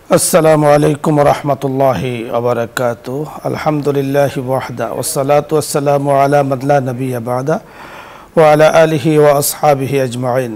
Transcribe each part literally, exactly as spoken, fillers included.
আসসালামু আলাইকুম ওয়া রাহমাতুল্লাহি ওয়া বারাকাতুহু আলহামদুলিল্লাহি ওয়াহদা ওয়াসসালাতু ওয়াসসালামু আলা মান লা নাবিয়্যা বা'দা ওয়া আলা আলিহি ওয়া আসহাবিহি আজমাইন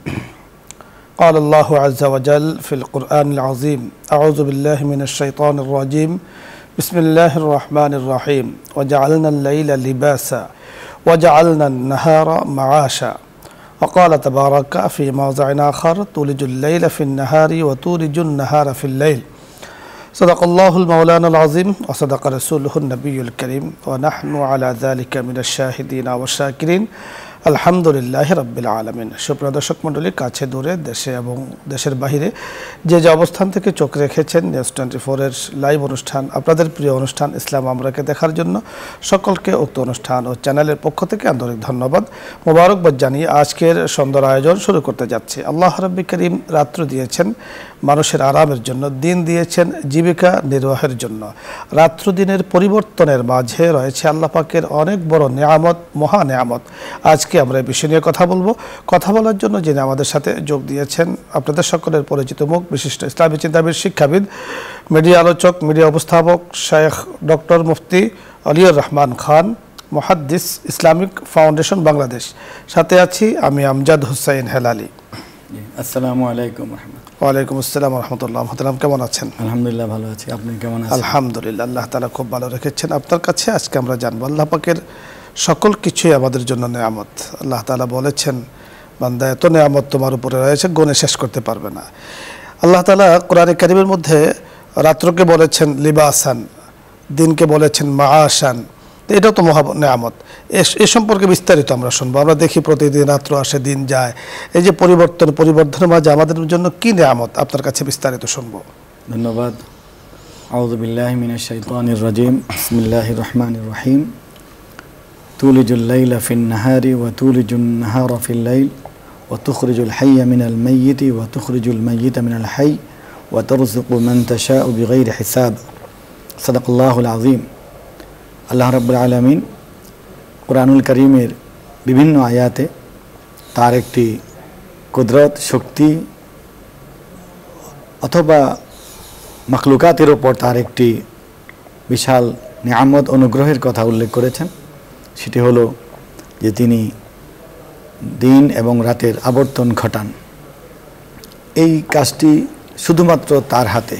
قال الله عز وجل في القرآن العظيم أعوذ بالله من الشيطان الرجيم بسم الله الرحمن الرحيم وجعلنا الليل لباسا وجعلنا النهار معاشا وقال تبارك في موضع آخر تولج الليل في النهار وتولج النهار في الليل صدق الله المولانا العظيم وصدق رسوله النبي الكريم ونحن على ذلك من الشاهدين والشاكرين আলহামদুলিল্লাহ রাব্বিল আলামিন। সুপ্রিয় দর্শক মণ্ডলী, কাছে দূরে, দেশে এবং দেশের বাহিরে যে যে অবস্থান থেকে চোখ রেখেছেন নিউজ টোয়েন্টি ফোর এর লাইভ অনুষ্ঠান, আপনাদের প্রিয় অনুষ্ঠান ইসলাম আমরাকে দেখার জন্য সকলকে উক্ত অনুষ্ঠান ও চ্যানেলের পক্ষ থেকে আন্তরিক ধন্যবাদ, মোবারকবাদ জানিয়ে আজকের সুন্দর আয়োজন শুরু করতে যাচ্ছি। আল্লাহ রাব্বুল কারীম রাত্র দিয়েছেন মানুষের আরামের জন্য, দিন দিয়েছেন জীবিকা নির্বাহের জন্য। রাত্র দিনের পরিবর্তনের মাঝে রয়েছে আল্লাহ পাকের অনেক বড় নেয়ামত, মহা নেয়ামত। আজকে আমরা এই বিষয় নিয়ে কথা বলবো। কথা বলার জন্য যিনি আমাদের সাথে যোগ দিয়েছেন আপনাদের সকলের পরিচিত মুখ, বিশিষ্ট ইসলামী চিন্তাবিদ, শিক্ষাবিদ, মিডিয়া আলোচক, মিডিয়া উপস্থাপক শেখ ডক্টর মুফতি আলিউর রহমান খান, মুহাদ্দিস, ইসলামিক ফাউন্ডেশন বাংলাদেশ। সাথে আছি আমি আমজাদ হুসাইন হেলালি। আসসালামু আলাইকুম ওয়া রাহমাতুল্লাহ। ওয়ালাইকুম আসসালাম ওয়া রাহমাতুল্লাহ। মুহতারাম, কেমন আছেন? আলহামদুলিল্লাহ ভালো আছি, আপনি কেমন আছেন? আলহামদুলিল্লাহ, আল্লাহ তাআলা খুব ভালো রেখেছেন। আপনার কাছে আজকে আমরা জানবো আল্লাহ পাকের সকল কিছুই আমাদের জন্য নেয়ামত। আল্লাহ তাআলা বলেছেন, বান্দা এত নেয়ামত তোমার উপরে রয়েছে গুণে শেষ করতে পারবে না। আল্লাহ তাআলা কোরআনে কারীমের মধ্যে রাত্রকে বলেছেন লিবাসান, দিনকে বলেছেন মাআশান। এটা তো মহা নেয়ামত। এ সম্পর্কে বিস্তারিত আমরা শুনবো। আমরা দেখি প্রতিদিন রাত্র আসে, দিন যায়, এই যে পরিবর্তন, পরিবর্তনের মাঝে আমাদের জন্য কি নেয়ামত, আপনার কাছে বিস্তারিত শুনবো। ধন্যবাদ। আউযু বিল্লাহি মিনাশ শাইতানির রাজিম। বিসমিল্লাহির রহমানির রহিম। তুলিজুল লাইলা ফিন নাহারি ওয়া তুলিজুন নাহারা ফিল লাইল ওয়া তুখরিজুল হাইয়া মিনাল মাইয়িতি ওয়া তুখরিজুল মাইয়িতা মিনাল হাই ওয়া তারযুকু মান তাশাউ বিগাইরি হিসাব। সাদাকাল্লাহুল আযীম। আল্লাহ রাব্বুল আলামিন কুরআনুল কারীমের বিভিন্ন আয়াতে তার একটি কুদরত, শক্তি অথবা মাখলুকাতের ওপর তার একটি বিশাল নিয়ামত, অনুগ্রহের কথা উল্লেখ করেছেন। সেটি হলো যে তিনি দিন এবং রাতের আবর্তন ঘটান। এই কাজটি শুধুমাত্র তার হাতে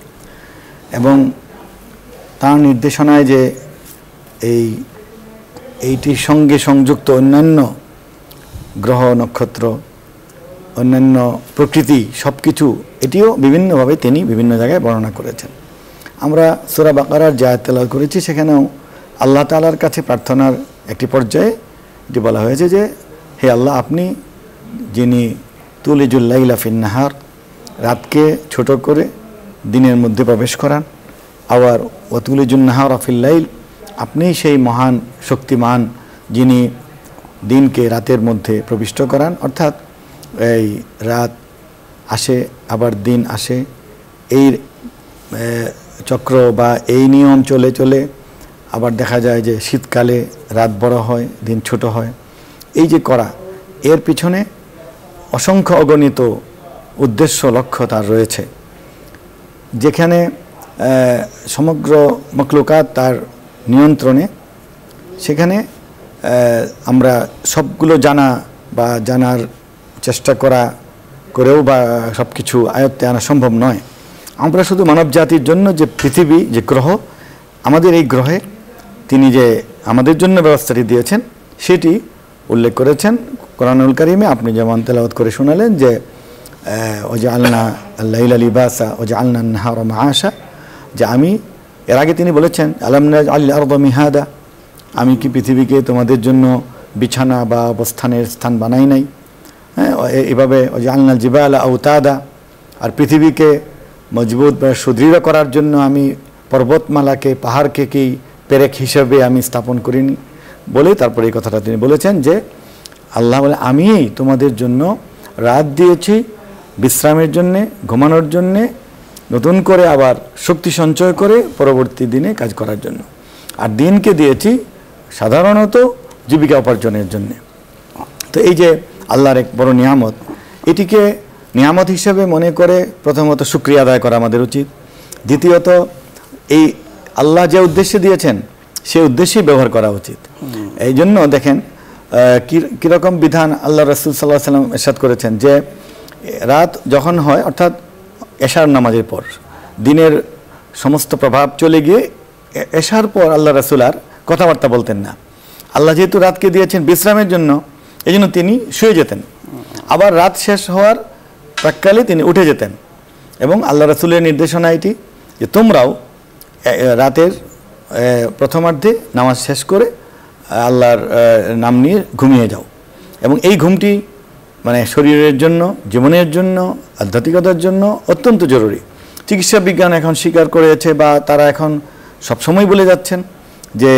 এবং তার নির্দেশনায় যে এই এইটির সঙ্গে সংযুক্ত অন্যান্য গ্রহ, নক্ষত্র, অন্যান্য প্রকৃতি, সব কিছু এটিও বিভিন্নভাবে তিনি বিভিন্ন জায়গায় বর্ণনা করেছেন। আমরা সূরা বাকারার যে আয়াত তেলাওয়াত করেছি সেখানেও আল্লাহ তাআলার কাছে প্রার্থনার একটি পর্যায়ে এটি বলা হয়েছে যে হে আল্লাহ, আপনি যিনি তুলিজুল লাইলা ফিন নাহার, রাতকে ছোট করে দিনের মধ্যে প্রবেশ করান, আবার ওয়া তুলিজুন নাহারা ফিল লাইল, আপনি সেই মহান শক্তিমান যিনি দিনকে রাতের মধ্যে প্রবিষ্ট করান। অর্থাৎ এই রাত আসে আবার দিন আসে, এই চক্র বা এই নিয়ম চলে চলে আবার দেখা যায় যে শীতকালে রাত বড় হয়, দিন ছোট হয়। এই যে করা, এর পিছনে অসংখ্য অগণিত উদ্দেশ্য, লক্ষ্য তার রয়েছে। যেখানে সমগ্র মখলুকাত তার নিয়ন্ত্রণে, সেখানে আমরা সবগুলো জানা বা জানার চেষ্টা করা করেও বা সব কিছু আয়ত্তে আনা সম্ভব নয়। আমরা শুধু মানব জাতির জন্য যে পৃথিবী, যে গ্রহ, আমাদের এই গ্রহে তিনি যে আমাদের জন্য ব্যবস্থাটি দিয়েছেন সেটি উল্লেখ করেছেন কোরআনুল কারীমে। আপনি যেমন তেলাওয়াত করে শোনালেন যে ওয়াজআলনা আল-লাইলা লিবাসা ওয়াজআলনা আন-নাহারা মাআশা, যে আমি, এর আগে তিনি বলেছেন আলাম নাজআলিল আরদা মিহাদা, আমি কি পৃথিবীকে তোমাদের জন্য বিছানা বা অবস্থানের স্থান বানাই নাই? হ্যাঁ, এভাবে ওয়াজআলনাল জিবালা আওতাদা, আর পৃথিবীকে মজবুত বা সুদৃঢ় করার জন্য আমি পর্বতমালাকে, পাহাড়কে কি পেরেক হিসেবে আমি স্থাপন করিনি বলে তারপরে এই কথাটা তিনি বলেছেন যে আল্লাহ বলে আমি তোমাদের জন্য রাত দিয়েছি বিশ্রামের জন্যে, ঘুমানোর জন্যে, নতুন করে আবার শক্তি সঞ্চয় করে পরবর্তী দিনে কাজ করার জন্য, আর দিনকে দিয়েছি সাধারণত জীবিকা উপার্জনের জন্যে। তো এই যে আল্লাহর এক বড় নিয়ামত, এটিকে নিয়ামত হিসেবে মনে করে প্রথমত শুকরিয়া আদায় করা আমাদের উচিত। দ্বিতীয়ত এই আল্লাহ যে উদ্দেশ্যে দিয়েছেন সে উদ্দেশ্যেই ব্যবহার করা উচিত। এই জন্য দেখেন কীরকম বিধান আল্লাহ রাসূল সাল্লাল্লাহু আলাইহি ওয়াসাল্লাম ইরশাদ করেছেন যে রাত যখন হয় অর্থাৎ এশার নামাজের পর, দিনের সমস্ত প্রভাব চলে গিয়ে এশার পর আল্লাহ রাসূল আর কথাবার্তা বলতেন না। আল্লাহ যেহেতু রাতকে দিয়েছেন বিশ্রামের জন্য, এই জন্য তিনি শুয়ে যেতেন। আবার রাত শেষ হওয়ার প্রাক্কালে তিনি উঠে যেতেন। এবং আল্লাহ রাসূলের নির্দেশনা এটি যে তোমরাও রাতের প্রথমার্ধে নামাজ শেষ করে আল্লাহর নাম নিয়ে ঘুমিয়ে যাও। এবং এই ঘুমটি মানে শরীরের জন্য, জীবনের জন্য, আধ্যাত্মিকতার জন্য অত্যন্ত জরুরি। চিকিৎসা বিজ্ঞান এখন স্বীকার করেছে বা তারা এখন সবসময় বলে যাচ্ছেন যে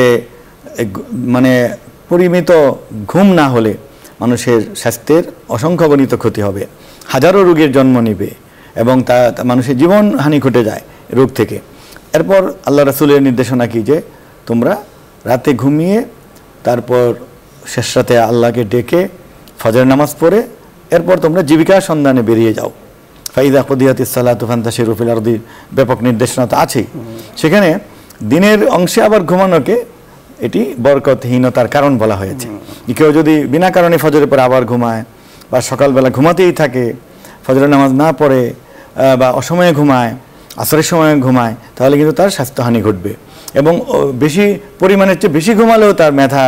মানে পরিমিত ঘুম না হলে মানুষের স্বাস্থ্যের অসংখ্য গণিত ক্ষতি হবে, হাজারো রোগের জন্ম নেবে এবং তা মানুষের জীবনহানি ঘটে যায় রোগ থেকে। এরপর আল্লাহ রাসূলের নির্দেশনা কি যে তোমরা রাতে ঘুমিয়ে তারপর শেষ রাতে আল্লাহকে ডেকে ফজর নামাজ পড়ে এরপর তোমরা জীবিকার সন্ধানে বেরিয়ে যাও। ফাইদা কুদিয়াতিস সালাতু ফান্তাশিরু ফিল আরদি ব্যাপক নির্দেশনা তো আছেই। সেখানে দিনের অংশে আবার ঘুমানোকে এটি বরকতহীনতার কারণ বলা হয়েছে। কেউ যদি বিনা কারণে ফজরের পর আবার ঘুমায় বা সকালবেলা ঘুমাতেই থাকে, ফজরের নামাজ না পড়ে বা অসময়ে ঘুমায়, আসরের সময় ঘুমায়, তাহলে কিন্তু তার স্বাস্থ্যহানি ঘটবে। এবং বেশি পরিমাণের চেয়ে বেশি ঘুমালেও তার মেধা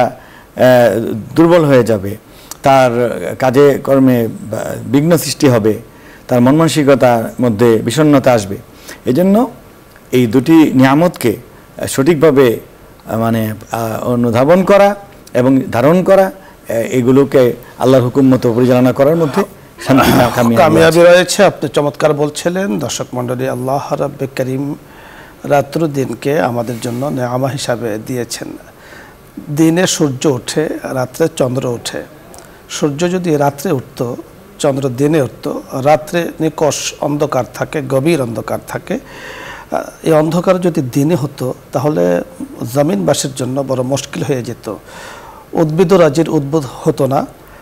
দুর্বল হয়ে যাবে, তার কাজে কর্মে বিঘ্ন সৃষ্টি হবে, তার মন মানসিকতার মধ্যে বিষণ্ণতা আসবে। এজন্য এই দুটি নিয়ামতকে সঠিকভাবে মানে অনুধাবন করা এবং ধারণ করা, এগুলোকে আল্লাহর হুকুম মতো পরিচালনা করার মধ্যে কামিয়াবি রয়েছে। আপনি চমৎকার বলছিলেন। দর্শক মণ্ডলী, আল্লাহ রাব্বে কারীম রাত্র দিনকে আমাদের জন্য নেয়ামা হিসাবে দিয়েছেন। দিনে সূর্য ওঠে, রাত্রে চন্দ্র ওঠে। সূর্য যদি রাত্রে উঠত, চন্দ্র দিনে উঠত, রাত্রে নিকষ অন্ধকার থাকে, গভীর অন্ধকার থাকে। এই অন্ধকার যদি দিনে হতো তাহলে জমিনবাসীর জন্য বড় মুশকিল হয়ে যেত। উদ্ভিদ রাজির উদ্ভিদ হতো না।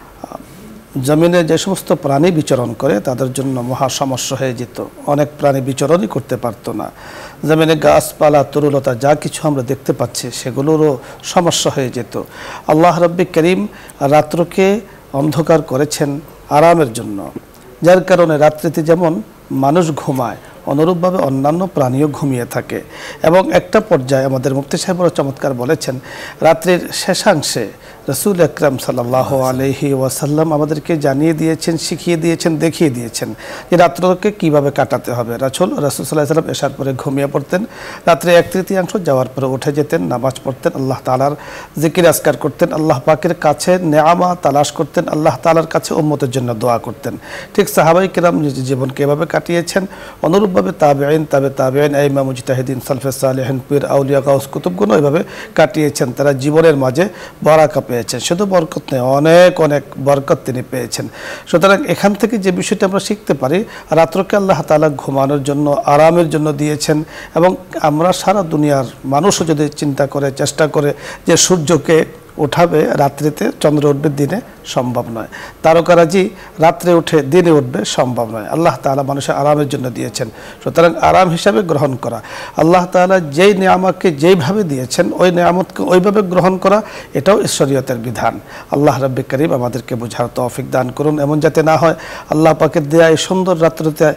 জমিনে যে সমস্ত প্রাণী বিচরণ করে তাদের জন্য মহা সমস্যা হয়ে যেত। অনেক প্রাণী বিচরণই করতে পারতো না। জমিনে গাছপালা, তরুলতা যা কিছু আমরা দেখতে পাচ্ছি সেগুলোরও সমস্যা হয়ে যেত। আল্লাহ রাব্বে কারীম রাত্রকে অন্ধকার করেছেন আরামের জন্য, যার কারণে রাত্রিতে যেমন মানুষ ঘুমায় অনুরূপভাবে অন্যান্য প্রাণীও ঘুমিয়ে থাকে। এবং একটা পর্যায়ে আমাদের মুফতি সাহেবরা চমৎকার বলেছেন, রাত্রির শেষাংশে রাসূল আকরাম সাল্লাল্লাহু আলাইহি ওয়াসাল্লাম আমাদেরকে জানিয়ে দিয়েছেন, শিখিয়ে দিয়েছেন, দেখিয়ে দিয়েছেন যে রাত্রকে কীভাবে কাটাতে হবে। রাসূল রাসূল সাল্লাল্লাহু আলাইহি ওয়াসাল্লাম এশার পরে ঘুমিয়ে পড়তেন, রাত্রে এক তৃতীয়াংশ যাওয়ার পরে উঠে যেতেন, নামাজ পড়তেন, আল্লাহ তাআলার জিকির আজকার করতেন, আল্লাহ পাকের কাছে নেয়ামা তালাশ করতেন, আল্লাহ তাআলার কাছে উম্মতের জন্য দোয়া করতেন। ঠিক সাহাবায়ে কেরাম নিজের জীবনকে এভাবে কাটিয়েছেন। অনুরূপভাবে তাবেঈন, তাবে তাবেঈন, আইম্মা মুজতাহিদিন, সালফে সালেহিন, পীর আউলিয়া, গাউস কুতুবগণ এভাবে কাটিয়েছেন। তারা জীবনের মাঝে বারাকা পেয়েছেন, শুধু বরকত নেই, অনেক অনেক বরকত তিনি পেয়েছেন। সুতরাং এখান থেকে যে বিষয়টা আমরা শিখতে পারি, রাত্রকে আল্লাহ তাআলা ঘুমানোর জন্য, আরামের জন্য দিয়েছেন। এবং আমরা সারা দুনিয়ার মানুষও যদি চিন্তা করে, চেষ্টা করে যে সূর্যকে উঠাবে রাত্রিতে, চন্দ্র উঠবে দিনে, সম্ভব নয়। তারকারাজি রাত্রে উঠে দিনে উঠবে, সম্ভব নয়। আল্লাহ তাআলা মানুষের আরামের জন্য দিয়েছেন। সুতরাং আরাম হিসাবে গ্রহণ করা, আল্লাহ তাআলা যেই নিয়ামতকে যেইভাবে দিয়েছেন ওই নিয়ামতকে ওইভাবে গ্রহণ করা, এটাও শরীয়তের বিধান। আল্লাহ রাব্বে কারীম আমাদেরকে বোঝার তৌফিক দান করুন। এমন যাতে না হয় আল্লাহ পাকের দেয়া এই সুন্দর রাত্রিতে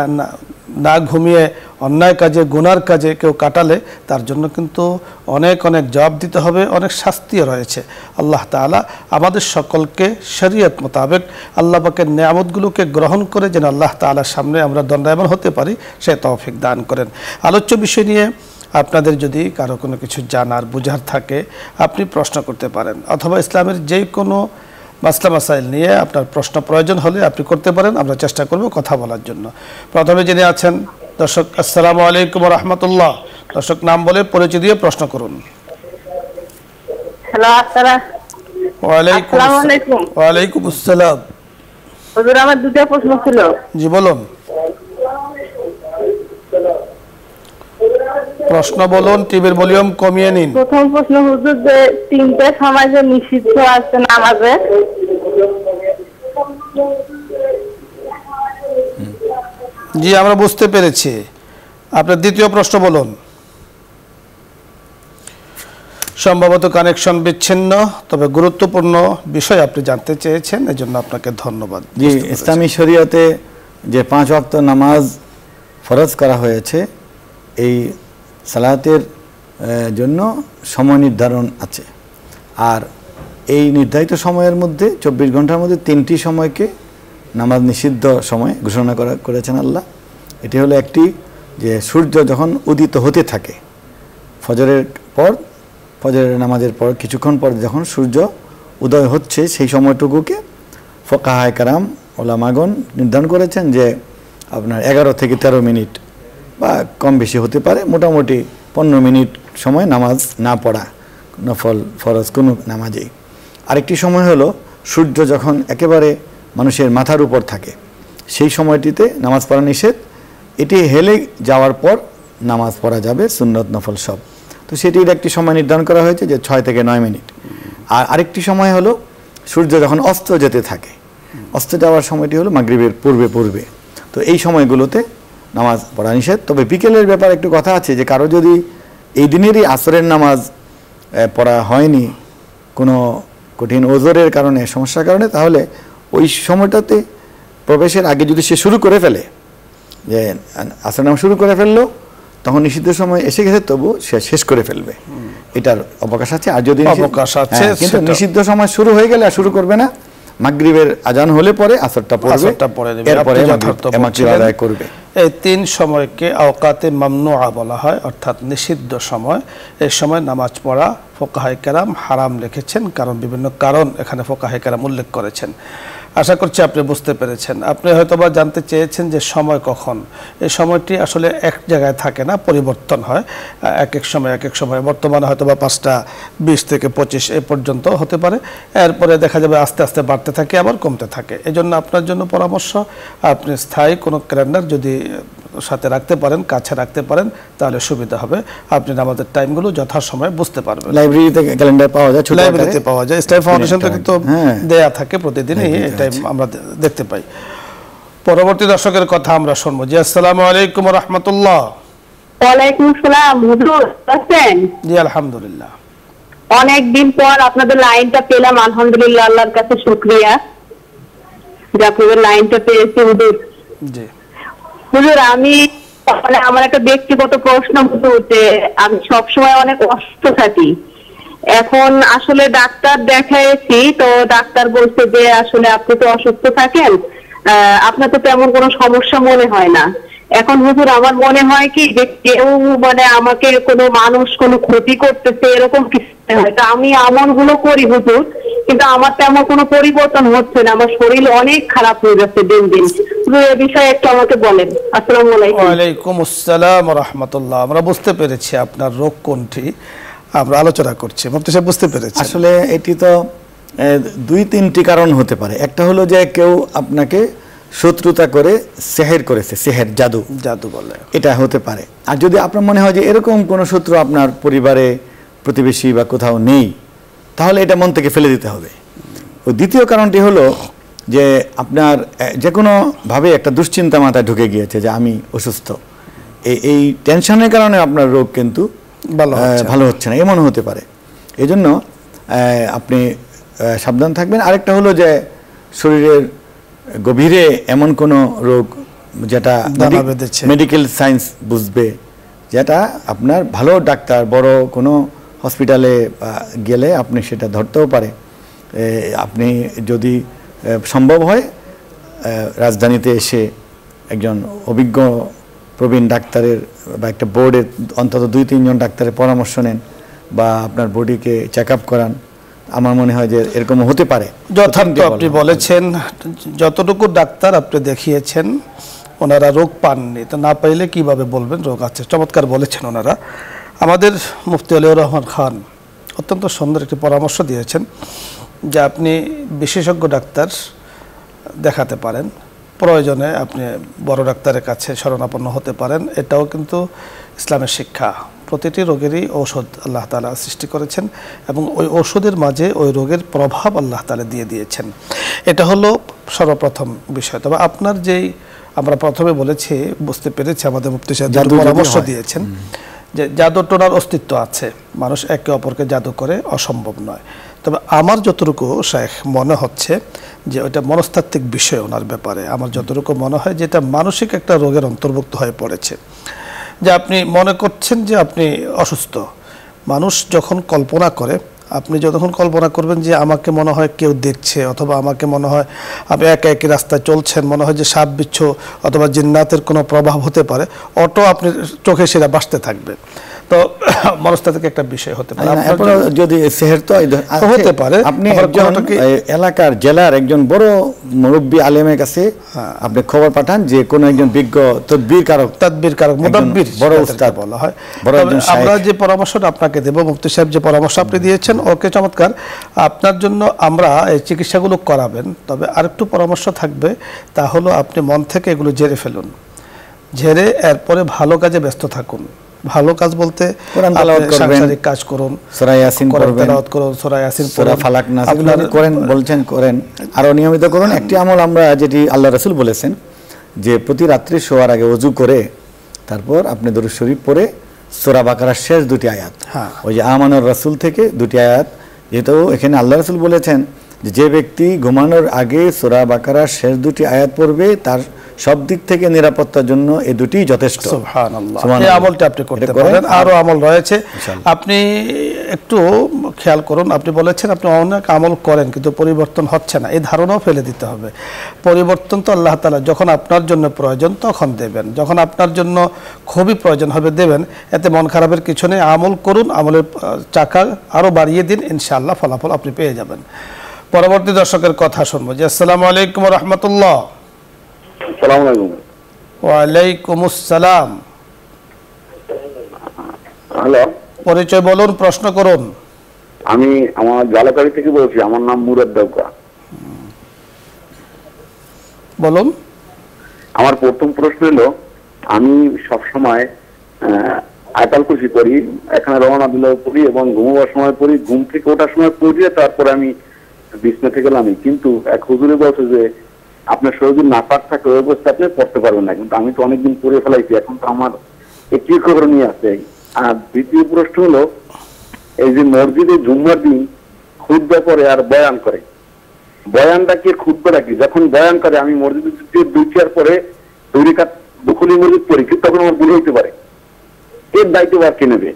না ঘুমিয়ে অন্যায় কাজে, গুনার কাজে কেউ কাটালে তার জন্য কিন্তু অনেক অনেক জবাব দিতে হবে, অনেক শাস্তিও রয়েছে। আল্লাহ তাআলা আমাদের সকলকে শরীয়ত মোতাবেক আল্লাহ পাকের নিয়ামতগুলোকে গ্রহণ করে যেন আল্লাহ তাআলার সামনে আমরা দণ্ডায়মান হতে পারি, সে তৌফিক দান করেন। আলোচ্য বিষয় নিয়ে আপনাদের যদি কারো কোনো কিছু জানার, বুঝার থাকে আপনি প্রশ্ন করতে পারেন, অথবা ইসলামের যে কোনো মাসলা মাসাইল নিয়ে আপনার প্রশ্ন প্রয়োজন হলে আপনি করতে পারেন। আমরা চেষ্টা করব কথা বলার জন্য। প্রথমে যিনি আছেন, দর্শক আসসালামু আলাইকুম ওয়া রাহমাতুল্লাহ। দর্শক নাম বলে পরিচয় দিয়ে প্রশ্ন করুন। হ্যালো, আসসালাম আলাইকুম। ওয়া আলাইকুম আসসালাম। হুজুর, আমার দুটো প্রশ্ন ছিল। জি বলুন। প্রশ্ন বলুন, টিভির ভলিউম কমিয়ে নিন। প্রথম প্রশ্ন হুজুর, যে তিনটে সময় যে নিষিদ্ধ আছে নামাজে, জি আমরা বুঝতে পেরেছি। আপনার দ্বিতীয় প্রশ্ন বলুন। সম্ভবত কানেকশন বিচ্ছিন্ন, তবে গুরুত্বপূর্ণ বিষয় আপনি জানতে চেয়েছেন, এজন্য আপনাকে ধন্যবাদ। জি, ইসলামী শরীয়তে যে পাঁচ ওয়াক্ত নামাজ ফরজ করা হয়েছে, এই সালাতের জন্য সময় নির্ধারণ আছে। আর এই নির্ধারিত সময়ের মধ্যে চব্বিশ ঘন্টার মধ্যে তিনটি সময়কে নামাজ নিষিদ্ধ সময় ঘোষণা করা করেছেন আল্লাহ। এটি হলো একটি, যে সূর্য যখন উদিত হতে থাকে, ফজরের পর, ফজরের নামাজের পর কিছুক্ষণ পর যখন সূর্য উদয় হচ্ছে, সেই সময়টুকুকে ফোকাহায়ে কেরাম ওলামাগণ নির্ধারণ করেছেন যে আপনার এগারো থেকে তেরো মিনিট বা কম বেশি হতে পারে, মোটামুটি পনেরো মিনিট সময় নামাজ না পড়া, নফল ফরজ কোনো নামাজেই। আরেকটি সময় হলো সূর্য যখন একেবারে মানুষের মাথার উপর থাকে, সেই সময়টিতে নামাজ পড়া নিষেধ। এটি হেলে যাওয়ার পর নামাজ পড়া যাবে, সুন্নত নফল সব। তো সেটির একটি সময় নির্ধারণ করা হয়েছে যে ছয় থেকে নয় মিনিট। আর আরেকটি সময় হলো সূর্য যখন অস্ত যেতে থাকে, অস্ত যাওয়ার সময়টি হলো মাগরিবের পূর্বে পূর্বে। তো এই সময়গুলোতে নামাজ পড়া নিষেধ। তবে বিকেলের ব্যাপারে একটু কথা আছে, যে কারো যদি এই দিনেরই আসরের নামাজ পড়া হয়নি কোনো কঠিন ওজরের কারণে, সমস্যার কারণে, তাহলে ওই সময়টাতে প্রবেশের আগে যদি সে শুরু করে ফেলে, যে আসরের নামাজ শুরু করে ফেললো, তখন নিষিদ্ধ সময় এসে গেছে, তবু সে শেষ করে ফেলবে, এটার অবকাশ আছে। আর যদি অবকাশ আছে, কিন্তু নিষিদ্ধ সময় শুরু হয়ে গেলে আর শুরু করবে না, মাগরিবের আজান হলে পরে আসরটা পড়বে, এরপরে মাগরিব আদায় করবে। এই তিন সময়কে আওকাতে মামনুআ বলা হয়, অর্থাৎ নিষিদ্ধ সময়। এই সময় নামাজ পড়া ফোকাহায়ে কেরাম হারাম লিখেছেন, কারণ বিভিন্ন কারণ এখানে ফোকাহায়ে কেরাম উল্লেখ করেছেন। আশা করছি আপনি বুঝতে পেরেছেন। আপনি হয়তোবা জানতে চেয়েছেন যে সময় কখন। এই সময়টি আসলে এক জায়গায় থাকে না, পরিবর্তন হয় এক এক সময় এক এক সময়। বর্তমানে হয়তোবা পাঁচটা বিশ থেকে পঁচিশ এ পর্যন্ত হতে পারে, এরপরে দেখা যাবে আস্তে আস্তে বাড়তে থাকে, আবার কমতে থাকে। এই জন্য আপনার জন্য পরামর্শ, আপনি স্থায়ী কোনো ক্যালেন্ডার যদি সাথে রাখতে পারেন, কাছে রাখতে পারেন, তাহলে সুবিধা হবে। আপনি আমাদের টাইমগুলো যথাসময়ে বুঝতে পারবেন। লাইব্রেরিতে ক্যালেন্ডার পাওয়া যায়, লাইব্রেরিতে পাওয়া যায়, স্টাইল ফাউন্ডেশন থেকে তো দেয়া থাকে প্রতিদিনই, এটাই আমরা দেখতে পাই। পরবর্তী দর্শকের কথা আমরা শুনবো। জি আসসালামু আলাইকুম ওয়া রাহমাতুল্লাহ। ওয়ালাইকুম আসসালাম, হুজুর আছেন? জি আলহামদুলিল্লাহ। অনেক দিন পর আপনাদের লাইনটা পেলাম, আলহামদুলিল্লাহ, আল্লাহর কাছে শুকরিয়া যে আপনাদের লাইনটা পেয়েছি হুজুর। জি হুজুর, আমি মানে আমার একটা ব্যক্তিগত প্রশ্ন হচ্ছে, আমি সবসময় অনেক অসুস্থ থাকি। এখন আসলে ডাক্তার দেখাইছি, তো ডাক্তার বলছে যে আসলে আপনি তো অসুস্থ থাকেন, আপনার তো তেমন কোনো সমস্যা মনে হয় না। এখন হুজুর আমার মনে হয় কি যে কেউ মানে আমাকে কোনো মানুষ কোনো ক্ষতি করতেছে, এরকম কিছু হয়। তা আমি আমলগুলো করি হুজুর, কিন্তু আমার তেমন কোনো পরিবর্তন হচ্ছে না, আমার শরীর অনেক খারাপ হয়ে যাচ্ছে দিন দিন। এই বিষয়ে একটু আমাকে বলেন। আসসালামু আলাইকুম। ওয়ালাইকুম আসসালাম ওয়া রাহমাতুল্লাহ। আমরা বুঝতে পেরেছি আপনার রোগ কোনটি, আমরা আলোচনা করছি। মুফতি সাহেব বুঝতে পেরেছি। আসলে এটি তো দুই তিনটি কারণ হতে পারে। একটা হলো যে কেউ আপনাকে শত্রুতা করে সেহের করেছে, সেহের জাদু জাদু বলে, এটা হতে পারে। আর যদি আপনার মনে হয় যে এরকম কোনো শত্রু আপনার পরিবারে, প্রতিবেশী বা কোথাও নেই, তাহলে এটা মন থেকে ফেলে দিতে হবে। ও দ্বিতীয় কারণটি হলো যে আপনার যে কোনোভাবে একটা দুশ্চিন্তা মাথায় ঢুকে গিয়েছে যে আমি অসুস্থ, এই এই টেনশনের কারণে আপনার রোগ কিন্তু ভালো হচ্ছে না, এমন হতে পারে। এই জন্য আপনি সাবধান থাকবেন। আরেকটা হলো যে শরীরের গভীরে এমন কোনো রোগ যেটা মেডিকেল সায়েন্স বুঝবে, যেটা আপনার ভালো ডাক্তার, বড় কোনো হসপিটালে গেলে আপনি সেটা ধরতেও পারে। আপনি যদি সম্ভব হয় রাজধানীতে এসে একজন অভিজ্ঞ প্রবীণ ডাক্তারের বা একটা বোর্ডের অন্তত দুই তিনজন ডাক্তারের পরামর্শ নেন, বা আপনার বডিকে চেক আপ করান। আমার মনে হয় যে এরকম হতে পারে। যথার্থ আপনি বলেছেন। যতটুকু ডাক্তার আপনি দেখিয়েছেন, ওনারা রোগ পাননি, তো না পাইলে কিভাবে বলবেন রোগ আছে? চমৎকার বলেছেন ওনারা। আমাদের মুফতি আলিউর রহমান খান অত্যন্ত সুন্দর একটি পরামর্শ দিয়েছেন যে আপনি বিশেষজ্ঞ ডাক্তার দেখাতে পারেন, প্রয়োজনে আপনি বড় ডাক্তারের কাছে শরণাপন্ন হতে পারেন। এটাও কিন্তু ইসলামের শিক্ষা। প্রতিটি রোগেরই ঔষধ আল্লাহ তাআলা সৃষ্টি করেছেন, এবং ওই ঔষধের মাঝে ওই রোগের প্রভাব আল্লাহ তাআলা দিয়ে দিয়েছেন। এটা হলো সর্বপ্রথম বিষয়। তবে আপনার যেই আমরা প্রথমে বলেছি, বুঝতে পেরেছি আমাদের মুফতি সাহেব পরামর্শ দিয়েছেন যে জাদু টোনার অস্তিত্ব আছে, মানুষ একে অপরকে জাদু করে অসম্ভব নয়। তবে আমার যতটুকু শেখ মনে হচ্ছে যে ওইটা মনস্তাত্ত্বিক বিষয় ওনার ব্যাপারে আমার যতটুকু মনে হয় যে এটা মানসিক একটা রোগের অন্তর্ভুক্ত হয়ে পড়েছে। যে আপনি মনে করছেন যে আপনি অসুস্থ, মানুষ যখন কল্পনা করে, আপনি যতক্ষণ কল্পনা করবেন যে আমাকে মনে হয় কেউ দেখছে, অথবা আমাকে মনে হয় আপনি একা একই রাস্তায় চলছেন, মনে হয় যে সাপ বিচ্ছু অথবা জিন্নাতের কোনো প্রভাব হতে পারে, অটো আপনি চোখে সেটা বাসতে থাকবে। তো মনস্তাত্ত্বিক একটা বিষয় হতে পারে, যদি সেহের তো হতে পারে। আপনি এলাকার জেলার একজন বড় মুরব্বী আলেমের কাছে আপনি খবর পাঠান যে কোন একজন বিজ্ঞ তদবির কারক তদবির কারক মুদাব্বির বড় উস্তাদ বলা হয়। আমরা যে পরামর্শটা আপনাকে দেব, মুফতি সাহেব যে পরামর্শ আপনি দিয়েছেন ওকে চমৎকার, আপনার জন্য আমরা এই চিকিৎসাগুলো করাবেন। তবে আরেকটু পরামর্শ থাকবে, তা হলো আপনি মন থেকে এগুলো ঝেড়ে ফেলুন, ঝেড়ে এরপরে ভালো কাজে ব্যস্ত থাকুন। ভালো কাজ বলতে কোরআন তেলাওয়াত করবেন, সাংসারিক কাজ করুন, সূরা ইয়াসিন করবেন, তেলাওয়াত করুন, সূরা ইয়াসিন সূরা ফালাক নাস এগুলো করেন বলছেন, করেন আর নিয়মিত করুন। একটি আমল আমরা যেটি আল্লাহ রাসূল বলেছেন যে প্রতি রাত্রি শোয়ার আগে ওযু করে তারপর আপনি দরুদ শরীফ পড়ে সূরা বাকারার শেষ দুটি আয়াত, ওই যে আমানুর রাসূল থেকে দুটি আয়াত, যেহেতু এখানে আল্লাহ রাসূল বলেছেন যে যে ব্যক্তি ঘুমানোর আগে সূরা বাকারার শেষ দুটি আয়াত পড়বে তার সব দিক থেকে নিরাপত্তার জন্য এই দুটি যথেষ্ট। সুবহানাল্লাহ, এই আমলটা আপনি করতে পারেন। আরো আমল রয়েছে, আপনি একটু খেয়াল করুন। আপনি বলেছেন আপনি অনেক আমল করেন কিন্তু পরিবর্তন হচ্ছে না, এই ধারণাও ফেলে দিতে হবে। পরিবর্তন তো আল্লাহ তাআলা যখন আপনার জন্য প্রয়োজন তখন দেবেন, যখন আপনার জন্য খুবই প্রয়োজন হবে দেবেন। এতে মন খারাপের কিছু নেই, আমল করুন, আমলের চাকা আরো বাড়িয়ে দিন, ইনশাআল্লাহ ফলাফল আপনি পেয়ে যাবেন। পরবর্তী দর্শকের কথা শুনবো। জি, আসসালামু আলাইকুম ওয়া রাহমাতুল্লাহ। আসসালামু আলাইকুম। ওয়া আলাইকুম আসসালাম। হ্যালো, পরিচয় বলুন, প্রশ্ন করুন। আমি আমার জালাকাড়ি থেকে বলছি, আমার নাম মুরাদ দেবকা। বলুন। আমার প্রথম প্রশ্ন হলো, আমি সবসময় আয়াতুল কুরসি পড়ি, এখানে রওনা দিলেও পড়ি এবং ঘুমাবার সময় পড়ি, ঘুম থেকে ওঠার সময় পড়ি, তারপরে আমি বিছনা থেকে নামি। কিন্তু এক হুজুরে বলছে যে আপনার শরীর নাপাক থাকে ওই অবস্থায় আপনি পড়তে পারবেন না, কিন্তু আমি তো অনেকদিন পড়ে ফেলাইছি, এখন তো আমার একটি খবর নিয়ে আছে। আর দ্বিতীয় প্রশ্ন হলো, এই যে মসজিদে জুম্মার দিন খুতবা পড়ে আর বয়ান করে, বয়ানটা কি খুতবাটা কি? যখন বয়ান করে আমি মসজিদে দুই চেয়ার পরে দুই রাকাত দুখুলি মসজিদ পড়ি, কিন্তু তখন আমার ভুল হইতে পারে, এর দায়িত্ব আর কে নেবে?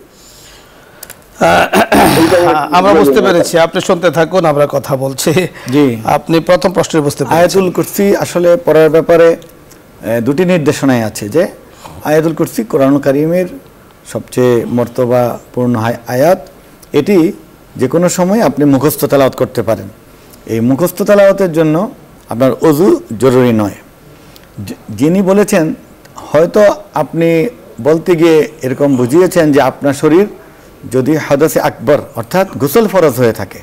আমরা বুঝতে পেরেছি, আপনি শুনতে থাকুন, আমরা কথা বলছি। জি, আপনি প্রথম প্রশ্ন বুঝতে পেরেছেন। আয়াতুল কুরসি আসলে পড়ার ব্যাপারে দুটি নির্দেশনায় আছে যে আয়াতুল কুরসি কোরআন কারীমের সবচেয়ে মর্তবাপূর্ণ আয়াত, এটি যে কোনো সময় আপনি মুখস্থ তেলাওয়াত করতে পারেন। এই মুখস্থ তেলাওয়াতের জন্য আপনার ওযু জরুরি নয়। যিনি বলেছেন হয়তো আপনি বলতে গিয়ে এরকম বুঝিয়েছেন যে আপনার শরীর যদি হাদাসে আকবর অর্থাৎ গোসল ফরজ হয়ে থাকে,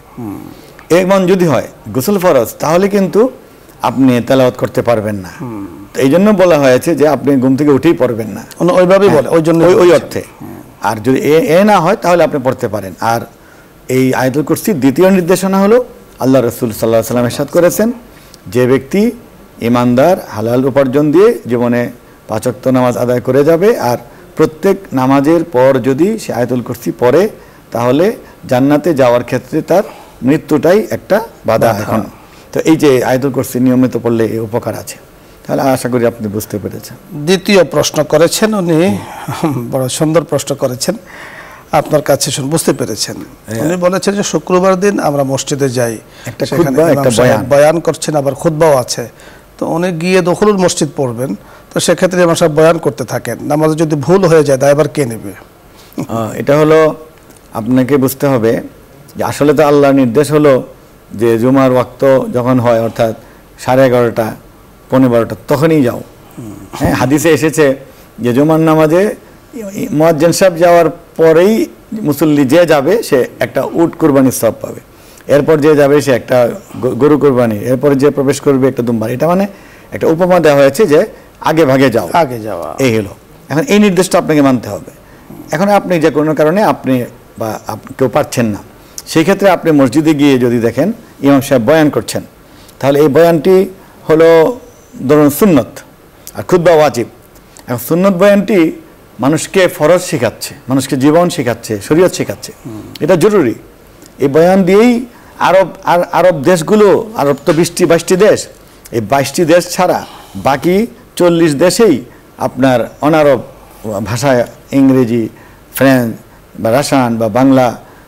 এমন যদি হয় গোসল ফরজ, তাহলে কিন্তু আপনি তেলাওয়াত করতে পারবেন না। এই জন্য বলা হয়েছে যে আপনি ঘুম থেকে উঠেই পড়বেন না, ওইভাবেই বলে, ওই জন্য ওই অর্থে। আর যদি এ না হয় তাহলে আপনি পড়তে পারেন। আর এই আয়াতুল কুরসির দ্বিতীয় নির্দেশনা হলো আল্লাহ রাসূল সাল্লাল্লাহু আলাইহি ওয়াসাল্লাম ইরশাদ করেছেন, যে ব্যক্তি ইমানদার হালাল উপার্জন দিয়ে জীবনে পাঁচ ওয়াক্ত নামাজ আদায় করে যাবে আর প্রত্যেক নামাজের পর যদি সে আয়াতুল কুরসি পড়ে তাহলে জান্নাতে যাওয়ার ক্ষেত্রে তার মৃত্যুটাই একটা বাধা। এখন তো এই যে আয়াতুল কুরসি নিয়মিত পড়লে এই উপকার আছে, তাহলে আশা করি আপনি বুঝতে পেরেছেন। দ্বিতীয় প্রশ্ন করেছেন উনি, বড় সুন্দর প্রশ্ন করেছেন, আপনার কাছে শুন বুঝতে পেরেছেন। উনি বলেছেন যে শুক্রবার দিন আমরা মসজিদে যাই, একটা খুতবা একটা বয়ান বয়ান করছেন, আবার খুতবাও আছে, তো উনি গিয়ে দখলুল মসজিদ পড়বেন, তো সেক্ষেত্রে আমার সব বয়ান করতে থাকেন, নামাজে যদি ভুল হয়ে যায় দায়ভার কে নেবে? এটা হলো আপনাকে বুঝতে হবে যে আসলে তো আল্লাহর নির্দেশ হলো যে জুমার ওয়াক্ত যখন হয় অর্থাৎ সাড়ে এগারোটা পনেরো বারোটা তখনই যাও। হ্যাঁ, হাদিসে এসেছে যে জুমার নামাজে মুয়াজ্জিন সাহেব যাওয়ার পরেই মুসল্লি যে যাবে সে একটা উট কুরবানির সওয়াব পাবে, এরপর যে যাবে সে একটা গরু কুরবানি, এরপর যে প্রবেশ করবে একটা দুম্বার। এটা মানে একটা উপমা দেওয়া হয়েছে যে আগে ভাগে যাও, আগে যাওয়া, এই হলো। এখন এই নির্দেশটা আপনাকে মানতে হবে। এখন আপনি যে কোনো কারণে আপনি বা কেউ পারছেন না, সেই ক্ষেত্রে আপনি মসজিদে গিয়ে যদি দেখেন ইমাম সাহেব বয়ান করছেন, তাহলে এই বয়ানটি হলো ধরুন সুন্নত, আর খুতবা ওয়াজিব। এখন সুন্নত বয়ানটি মানুষকে ফরজ শেখাচ্ছে, মানুষকে জীবন শেখাচ্ছে, শরীয়ত শেখাচ্ছে, এটা জরুরি। এই বয়ান দিয়েই আরব আর আরব দেশগুলো, আরব তো বিশটি বাইশটি দেশ, এই বাইশটি দেশ ছাড়া বাকি চল্লিশ দেশেই আপনার অনারব ভাষায় ইংরেজি, ফ্রেঞ্চ বা রাশিয়ান বা বাংলা,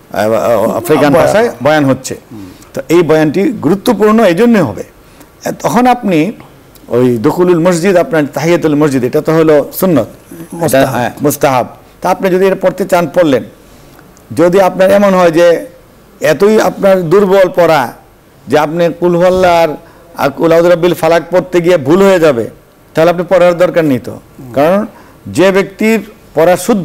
আফ্রিকান ভাষায় বয়ান হচ্ছে। তো এই বয়ানটি গুরুত্বপূর্ণ এই জন্য হবে। তখন আপনি ওই দখুলুল মসজিদ, আপনার তাহিয়াতুল মসজিদ, এটা তো হলো সুন্নত, হ্যাঁ মুস্তাহাব। তা আপনি যদি এটা পড়তে চান পড়লেন। যদি আপনার এমন হয় যে এতই আপনার দুর্বল পড়া যে আপনি কুল হুয়াল্লাহর আর কুল আউযু বিরাব্বিল ফালাক পড়তে গিয়ে ভুল হয়ে যাবে, তাহলে আপনি পড়ার দরকার নেই। তো কারণ যে ব্যক্তির পড়া শুদ্ধ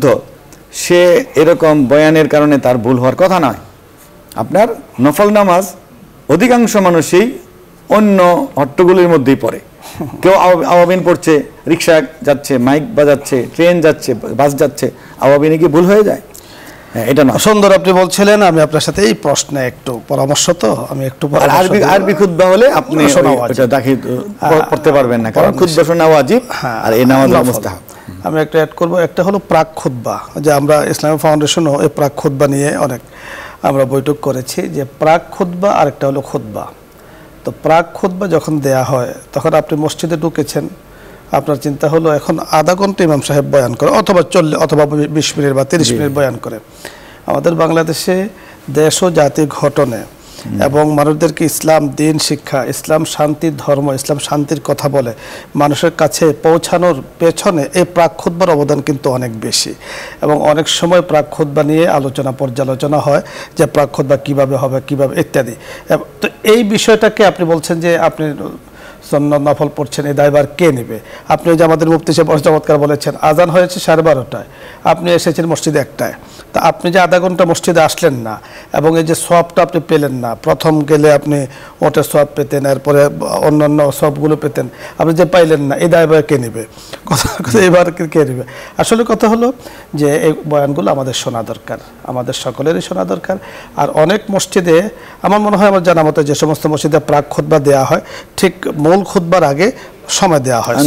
সে এরকম বয়ানের কারণে তার ভুল হওয়ার কথা নয়। আপনার নফল নামাজ অধিকাংশ মানুষই অন্য হট্টগুলির মধ্যেই পড়ে। কেউ আওয়াবিন পড়ছে, রিক্সা যাচ্ছে, মাইক বাজাচ্ছে, ট্রেন যাচ্ছে, বাস যাচ্ছে, আওয়াবিনে কি ভুল হয়ে যায়? এটা না। সুন্দর আপনি বলছিলেন, আমি আপনার সাথে এই প্রশ্নে একটু পরামর্শ, তো আমি একটু আরবি আরবি খুতবা হলে আপনি এটা দেখি পড়তে পারবেন না, কারণ খুতবা শোনা ওয়াজিব আর এই নামাজ মুস্তাহাব। আমি একটা অ্যাড করব, একটা হলো প্রাক খুতবা, যে আমরা ইসলামিক ফাউন্ডেশনও এই প্রাক খুতবা নিয়ে অনেক আমরা বৈঠক করেছি, যে প্রাক খুতবা আর একটা হলো খুতবা। তো প্রাক খুতবা যখন দেয়া হয় তখন আপনি মসজিদে ঢুকেছেন, আপনার চিন্তা হলো এখন আধা ঘন্টা ইমাম সাহেব বয়ান করে, অথবা চল্লিশ অথবা বিশ মিনিট বা তিরিশ মিনিট বয়ান করে। আমাদের বাংলাদেশে দেশ ও জাতির ঘটনে এবং মানুষদেরকে ইসলাম দিন শিক্ষা, ইসলাম শান্তির ধর্ম, ইসলাম শান্তির কথা বলে মানুষের কাছে পৌঁছানোর পেছনে এই প্রাক খুতবার অবদান কিন্তু অনেক বেশি। এবং অনেক সময় প্রাক খুতবা নিয়ে আলোচনা পর্যালোচনা হয়, যে প্রাক খুতবা কীভাবে হবে, কীভাবে ইত্যাদি। তো এই বিষয়টাকে আপনি বলছেন যে আপনি সুন্নত নফল পড়ছেন, এই দায়ভার কে নেবে? আপনি যে আমাদের মুফতি সাহেব চমৎকার বলেছেন, আজান হয়েছে সাড়ে বারোটায়, আপনি এসেছেন মসজিদে একটায়, তা আপনি যে আধা ঘন্টা মসজিদে আসলেন না এবং এই যে সওয়াবটা আপনি পেলেন না, প্রথম গেলে আপনি ওটার সওয়াব পেতেন, এরপরে অন্যান্য সওয়াবগুলো পেতেন, আপনি যে পাইলেন না, এই দায়ভার কে নেবে? কথা কথা এবার কে নেবে? আসলে কথা হলো যে এই বয়ানগুলো আমাদের শোনা দরকার, আমাদের সকলেরই শোনা দরকার। আর অনেক মসজিদে আমার মনে হয়, আমার জানা মতো যে সমস্ত মসজিদে প্রাক খুতবা দেওয়া হয়, ঠিক মূল খুতবার আগে সময় দেওয়া হয়,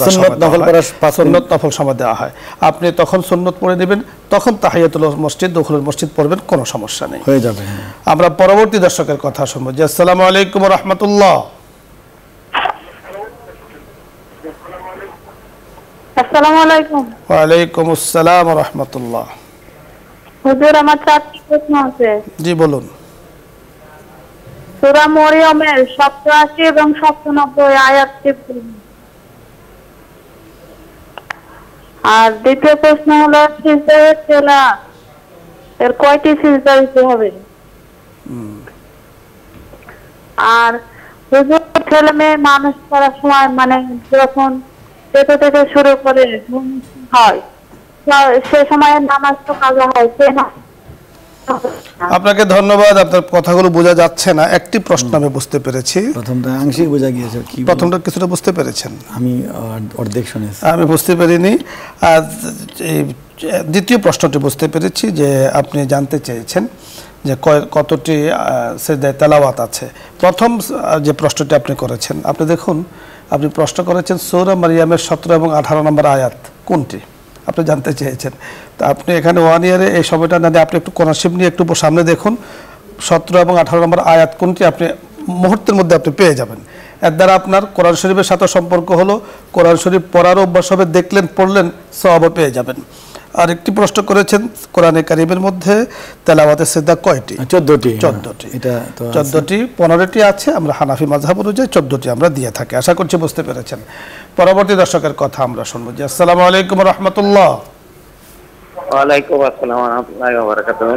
সুন্নত নফল সময় দেওয়া হয়। আপনি তখন সুন্নত পড়ে নেবেন, তখন তাহিয়াতুল মসজিদ, দখুলুল মসজিদ পড়বেন, কোনো সমস্যা নেই, হয়ে যাবে। আমরা পরবর্তী দর্শকের কথা শুনবো। জি, আসসালামু আলাইকুম ওয়া রাহমাতুল্লাহ। আসসালামু আলাইকুম। ওয়া আলাইকুম আসসালাম ওয়া রাহমাতুল্লাহ। হুজুর, আমার চারটি প্রশ্ন আছে। জি বলুন। সূরা মরিয়মের সপ্তাশি এবং সপ্তানব্বই আয়াতটি পড়ুন। আর দ্বিতীয় প্রশ্ন হলো সিজদায়ে তেলা এর কয়টি সিজদা দিতে হবে? আর হুজুর, ছেলে মেয়ে মানুষ করার সময়, মানে যখন পেট থেকে শুরু করে হয় সে সময় নামাজ তো কাজা হয়, সে না। আপনাকে ধন্যবাদ। আপনার কথাগুলো বোঝা যাচ্ছে না। একটি প্রশ্ন আমি বুঝতে পেরেছি, প্রথমটা আংশিক বোঝা গিয়েছে। কি প্রথমটা কিছুটা বুঝতে পেরেছেন? আমি অর্ধেক শুনেছি, আমি বুঝতে পারিনি। আর দ্বিতীয় প্রশ্নটি বুঝতে পেরেছি, যে আপনি জানতে চেয়েছেন যে কতটি সিজদায়ে তেলাওয়াত আছে। প্রথম যে প্রশ্নটি আপনি করেছেন, আপনি দেখুন, আপনি প্রশ্ন করেছেন সূরা মারিয়ামের সতেরো এবং আঠারো নম্বর আয়াত কোনটি আপনি জানতে চেয়েছেন। তো আপনি এখানে ওয়ান ইয়ারে এই সময়টা না দিয়ে আপনি একটু কোরআন নিয়ে একটু সামনে দেখুন, সতেরো এবং আঠারো নম্বর আয়াত কোনটি আপনি মুহূর্তের মধ্যে আপনি পেয়ে যাবেন। এর দ্বারা আপনার কোরআন শরীফের সাথে সম্পর্ক হলো, কোরআন শরীফ পড়ার অভ্যাস হবে, দেখলেন পড়লেন, সওয়াবও পেয়ে যাবেন। আর একটি প্রশ্ন করেছেন, কোরআনে কারিমের মধ্যে তেলাওয়াতের সিজদা কয়টি? চোদ্দটি। চোদ্দটি। এটা তো চোদ্দটি, পনেরোটি আছে, আমরা হানাফি মাযহাব অনুযায়ী চোদ্দটি আমরা দিয়ে থাকি। আশা করছি বুঝতে পেরেছেন। পরবর্তী দর্শকের কথা আমরা শুনবো। জি, আসসালামু আলাইকুম ওয়া রাহমাতুল্লাহ। ওয়া আলাইকুম আসসালাম ওয়া রাহমাতুল্লাহি ওয়া বারাকাতুহু।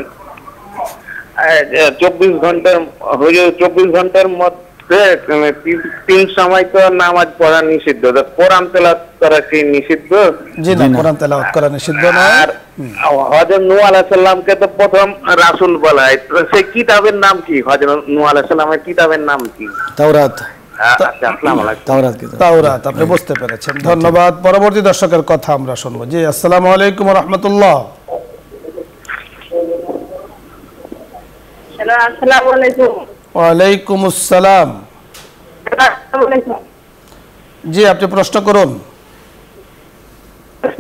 চব্বিশ ঘন্টার হুজুর, চব্বিশ ঘন্টার মধ্যে তিন সময় তো নামাজ পড়া নিষিদ্ধ, কোরআন তেলাওয়াত করা কি নিষিদ্ধ? জি না, কোরআন তেলাওয়াত করা নিষিদ্ধ নয়। আর হযরত নূহ আলাইহিস সালামকে তো প্রথম রাসূল বলা হয়, সেই কিতাবের নাম কি? হযরত নূহ আলাইহিস সালামের কিতাবের নাম কি? তাওরাত। তাওরাত। আপনি বুঝতে পেরেছেন, ধন্যবাদ। পরবর্তী দর্শকের কথা আমরা শুনবো। জি, আসসালামু আলাইকুম ওয়া রাহমাতুল্লাহ। হ্যালো, আসসালামু আলাইকুম। ওয়া আলাইকুম আসসালাম। জি, আপনি প্রশ্ন করুন।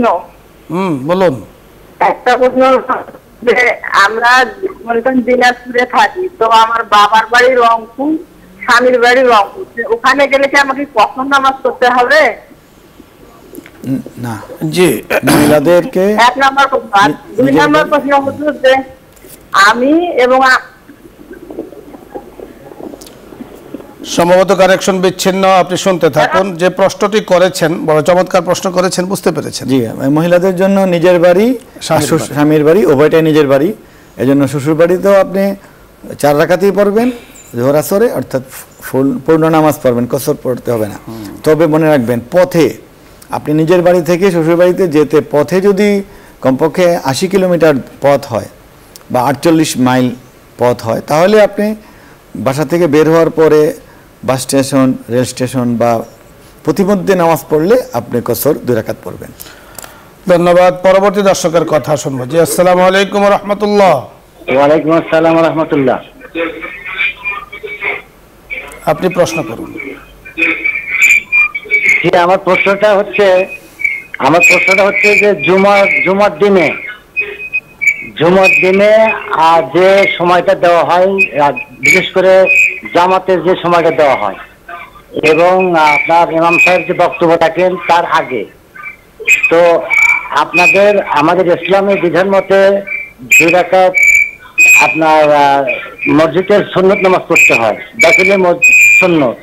প্রশ্ন। হুম, বলুন। একটা প্রশ্ন যে আমরা মনে করেন দিনাজপুরে থাকি, তো আমার বাবার বাড়ি রংপুর, স্বামীর বাড়ি রংপুর, ওখানে গেলে কি আমাকে কখন নামাজ পড়তে হবে? না, জি, মহিলাদেরকে এক নম্বর প্রশ্ন। আর দুই নম্বর প্রশ্ন হচ্ছে যে আমি এবং সম্ভবত কানেকশন বিচ্ছিন্ন, আপনি শুনতে থাকুন। যে প্রশ্নটি করেছেন বড় চমৎকার প্রশ্ন করেছেন, বুঝতে পেরেছেন। জি, মহিলাদের জন্য নিজের বাড়ি, স্বামীর বাড়ি, উভয়টাই নিজের বাড়ি। এজন্য শ্বশুর বাড়িতেও আপনি চার রাকাতই পড়বেন জোহর আসরে, অর্থাৎ ফুল পূর্ণ নামাজ পড়বেন, কসর পড়তে হবে না। তবে মনে রাখবেন, পথে আপনি নিজের বাড়ি থেকে শ্বশুর বাড়িতে যেতে পথে যদি কমপক্ষে আশি কিলোমিটার পথ হয় বা আটচল্লিশ মাইল পথ হয়, তাহলে আপনি বাসা থেকে বের হওয়ার পরে বাস স্টেশন, রেল স্টেশন বা প্রতিমধ্যে নামাজ পড়লে আপনি কসর দুই রাকাত পড়বেন। ধন্যবাদ। পরবর্তী দর্শকের কথা শুনবো। জি, আসসালামু আলাইকুম রহমতুল্লাহ। ওয়ালাইকুম আসসালাম রহমতুল্লাহ। আপনি প্রশ্ন করুন। জি, আমার প্রশ্নটা হচ্ছে আমার প্রশ্নটা হচ্ছে যে জুমার জুমার দিনে জুমার দিনে আর যে সময়টা দেওয়া হয়, বিশেষ করে জামাতের যে সময়টা দেওয়া হয় এবং আপনার ইমাম সাহেব যে বক্তব্য থাকেন তার আগে, তো আপনাদের আমাদের ইসলামী বিধান মতে দুই রাকাত আপনার মসজিদের সুন্নত নামাজ পড়তে হয়, দাখিলে সুন্নত।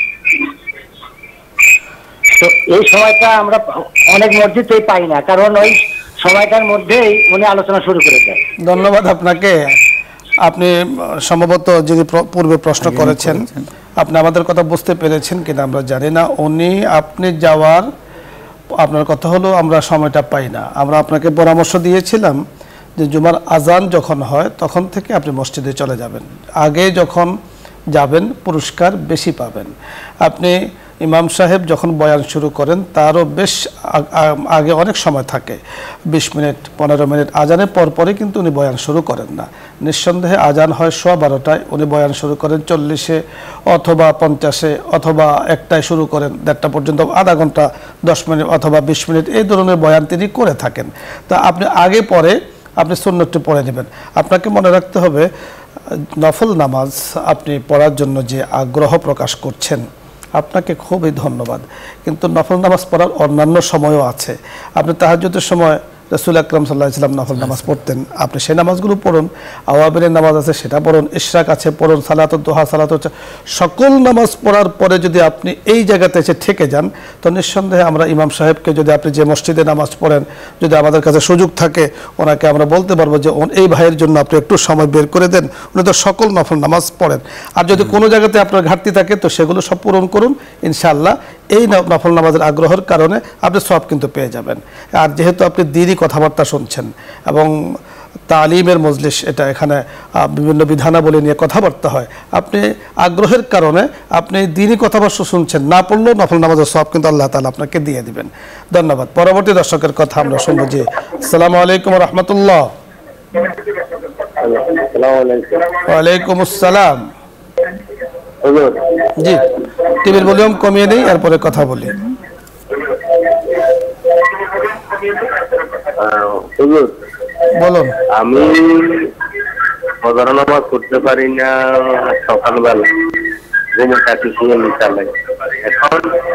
তো এই সময়টা আমরা অনেক মসজিদেই পাই না, কারণ ওই সময়টার মধ্যেই উনি আলোচনা শুরু করে দেন। ধন্যবাদ আপনাকে। আপনি সম্ভবত যিনি পূর্বে প্রশ্ন করেছেন, আপনি আমাদের কথা বুঝতে পেরেছেন কিনা আমরা জানি না। উনি আপনি যাওয়ার আপনার কথা হলো আমরা সময়টা পাই না। আমরা আপনাকে পরামর্শ দিয়েছিলাম যে জুমার আজান যখন হয় তখন থেকে আপনি মসজিদে চলে যাবেন। আগে যখন যাবেন পুরস্কার বেশি পাবেন। আপনি ইমাম সাহেব যখন বয়ান শুরু করেন তারও বেশ আগে অনেক সময় থাকে, বিশ মিনিট পনেরো মিনিট আজানের পরপরই কিন্তু উনি বয়ান শুরু করেন না। নিঃসন্দেহে আজান হয় সোয়া বারোটায়, উনি বয়ান শুরু করেন চল্লিশে অথবা পঞ্চাশে অথবা একটায় শুরু করেন, দেড়টা পর্যন্ত আধা ঘন্টা দশ মিনিট অথবা বিশ মিনিট এই ধরনের বয়ান তিনি করে থাকেন। তা আপনি আগে পরে আপনি সুন্নতটি পড়ে নেবেন। আপনাকে মনে রাখতে হবে নফল নামাজ আপনি পড়ার জন্য যে আগ্রহ প্রকাশ করছেন, আপনাকে খুবই ধন্যবাদ। কিন্তু নফল নামাজ পড়ার অন্যান্য সময়ও আছে। আপনি তাহাজ্জুদের সময় রাসূল আকরাম সাল্লাল্লাহু আলাইহি ওয়াসাল্লাম নফল নামাজ পড়তেন, আপনি সেই নামাজগুলো পড়ুন। আওয়াবিনের নামাজ আছে সেটা পড়ুন, ইশরাক আছে পড়ুন, সালাতুদ দুহা, সালাতুল সকল নামাজ পড়ার পরে যদি আপনি এই জায়গাতে এসে থেকে যান, তো নিঃসন্দেহে আমরা ইমাম সাহেবকে, যদি আপনি যে মসজিদে নামাজ পড়েন, যদি আমাদের কাছে সুযোগ থাকে, ওনাকে আমরা বলতে পারবো যে এই ভাইয়ের জন্য আপনি একটু সময় বের করে দেন, উনি তো সকল নফল নামাজ পড়েন। আর যদি কোনো জায়গাতে আপনার ঘাটতি থাকে তো সেগুলো সব পূরণ করুন। ইনশাআল্লাহ এই নফল নামাজের আগ্রহের কারণে আপনি সব কিন্তু পেয়ে যাবেন। আর যেহেতু আপনি দিনই কথাবার্তা শুনছেন এবং তালিমের মজলিস, এটা এখানে বিভিন্ন বিধানাবলী নিয়ে কথাবার্তা হয়, আপনি আগ্রহের কারণে আপনি দিনই কথাবার্তা শুনছেন, না পড়লেও নফল নামাজের সব কিন্তু আল্লাহ তাআলা আপনাকে দিয়ে দিবেন। ধন্যবাদ। পরবর্তী দর্শকের কথা আমরা শুনবো। জি, আসসালামু আলাইকুম রহমতুল্লাহ। ওয়ালাইকুম আসসালাম। জি, টিভির ভলিউম কমিয়ে নেই, এরপরে কথা বলি। বলুন। আমি ফজর নামাজ করতে পারি না সকালবেলা, ঘুমে থাকি, শুয়ে চালাই। এখন